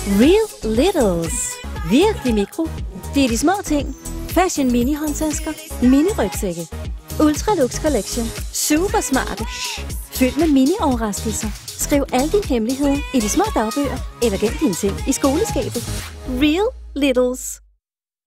Real Littles. Virkelig mikro. Det er de små ting. Fashion mini-håndtasker. Mini-rygsække. Ultralux Collection. Super smarte. Fyldt med mini-overraskelser. Skriv alle dine hemmeligheder i de små dagbøger, eller gem dine ting i skoleskabet. Real Littles.